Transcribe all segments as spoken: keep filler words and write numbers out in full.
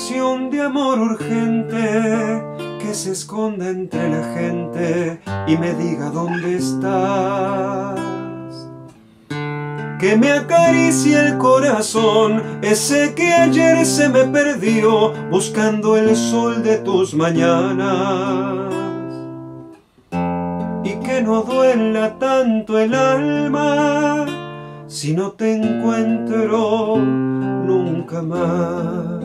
canción de amor urgente que se esconda entre la gente y me diga dónde estás. Que me acaricie el corazón, ese que ayer se me perdió buscando el sol de tus mañanas. Y que no duela tanto el alma si no te encuentro nunca más.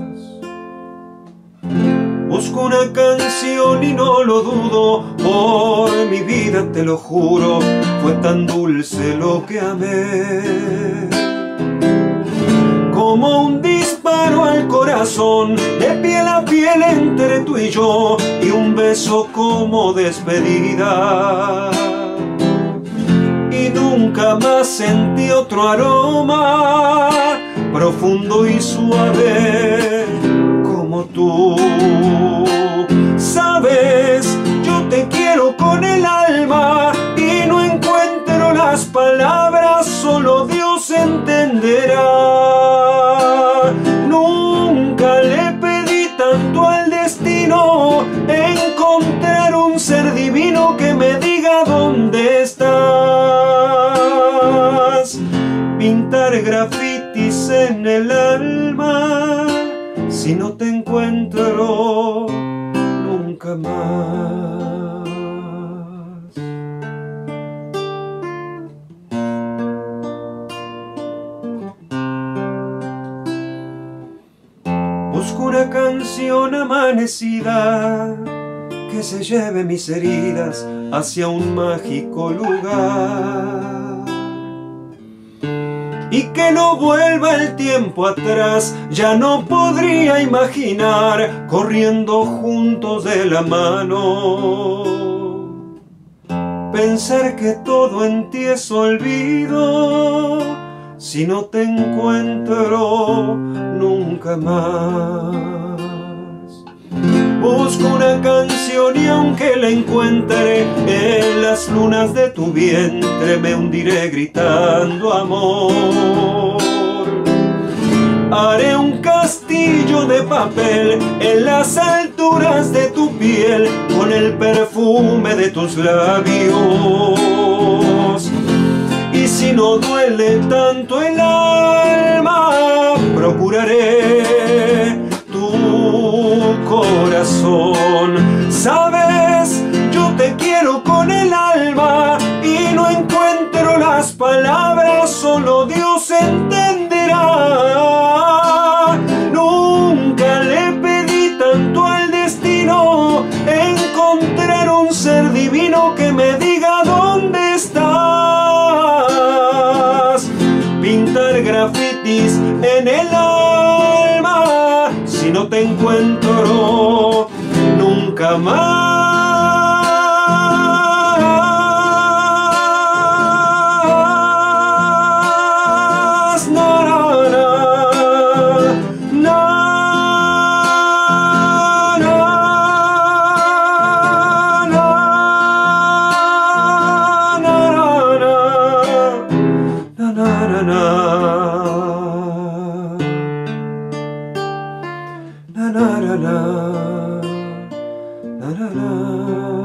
Busco una canción y no lo dudo, por mi vida te lo juro, fue tan dulce lo que amé. Como un disparo al corazón, de piel a piel entre tú y yo, y un beso como despedida. Y nunca más sentí otro aroma, profundo y suave como tú. Sabes, yo te quiero con el alma y no encuentro las palabras, solo Dios entenderá. Nunca le pedí tanto al destino, encontrar un ser divino que me diga dónde estás. Pintar grafitis en el alma si no te encuentro nunca más. Busco una canción amanecida que se lleve mis heridas hacia un mágico lugar. Y que no vuelva el tiempo atrás, ya no podría imaginar corriendo juntos de la mano. Pensar que todo en ti es olvido, si no te encuentro nunca más. Busco una canción y aunque la encuentre en las lunas de tu vientre, me hundiré gritando amor. Haré un castillo de papel en las alturas de tu piel, con el perfume de tus labios. Y si no duele tanto el alma, procuraré tu corazón. Sabes, yo te quiero con el alma y no encuentro las palabras, solo Dios entenderá. Nunca le pedí tanto al destino, encontrar un ser divino que me diga dónde estás. Pintar grafitis en el alma si no te encuentro nunca más. Na, na, na, na, na, na, na, na, na, na. Na na na na na na na.